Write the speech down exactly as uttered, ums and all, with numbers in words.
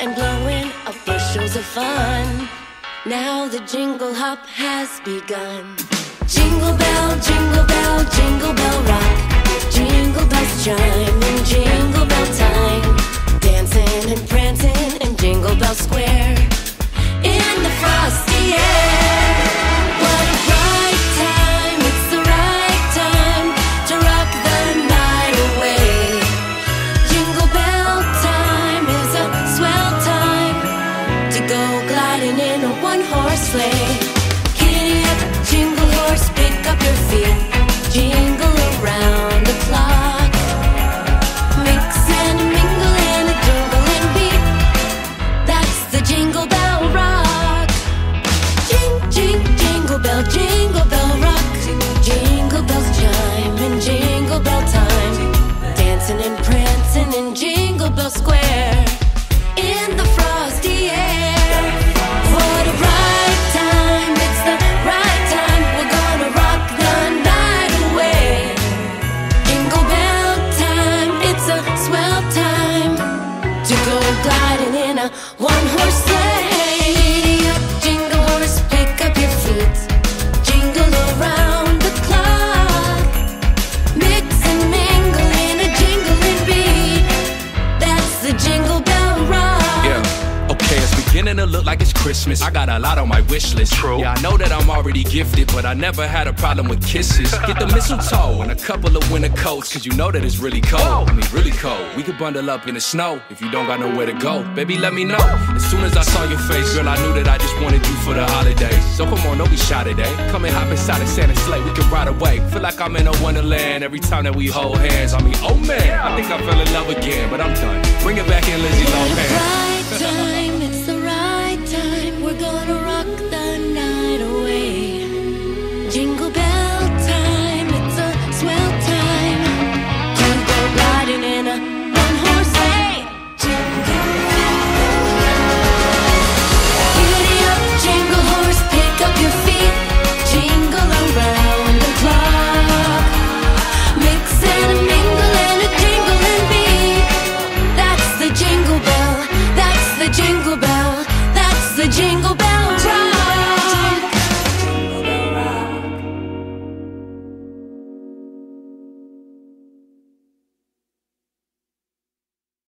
and blowing up bushels of fun. Now the jingle hop has begun. Jingle bell, jingle bell, jingle bell rock. Jingle bells chime in jingle bell time. Dancing and prancing in Jingle Bell Square, in the frosty air. What a bright time, it's the right time to rock the night away. Jingle bell time is a swell time to go gliding in a one-horse sleigh. Giddy up, jingle horse, pick up your feet. Jingle around the clock. Mix and mingle in a jingling beat. That's the Jingle Bell Rock. Jing, jing, jingle bell, jingle bell rock. Jingle bells chime in jingle bell time. Dancing and prancing in Jingle Bell Square, in the frosty air. What a right time, it's the right time. We're gonna rock the night away. Jingle bell time, it's a swell time to go gliding in a one-horse sleigh. Giddy up, jingle horse, pick up your feet. Jingle around the clock. Mix and mingle in a jingling beat. That's the Jingle Bell Rock. Yeah, okay, it's beginning to look like it's Christmas. I got a lot on my wish list. True. Yeah, I know that I'm already gifted, but I never had a problem with kisses. Get the mistletoe and a couple of winter coats, cause you know that it's really cold. I mean, really cold. We could bundle up in the snow if you don't got nowhere to go. Baby, let me know. As soon as I saw your face, girl, I knew that I just wanted you for the holidays. So come on, don't be shy today. Come and hop inside a Santa's sleigh, we can ride away. Feel like I'm in a wonderland every time that we hold hands. I mean, oh man, I think I fell in love again, but I'm done. Bring it back in, Lindsay, Lohan. Right time, it's the right time. We're gonna rock the night away. Jingle bell time, it's a swell time to go riding in a one-horse sleigh. Giddy up, jingle horse, pick up your feet. Jingle around the clock. Mix and mingle in a jingling beat. That's the Jingle Bell, that's the Jingle Bell, that's the Jingle Bell.